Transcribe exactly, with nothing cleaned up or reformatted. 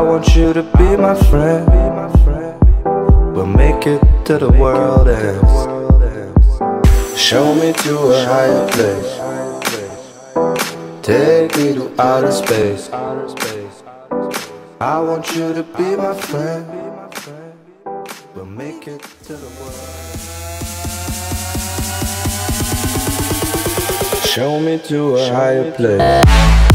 want you to be my friend. We'll make it to the world ends. Show me to a higher place. Take me to outer space. I want you to be my friend. We'll make it to the world. Show me to a higher place.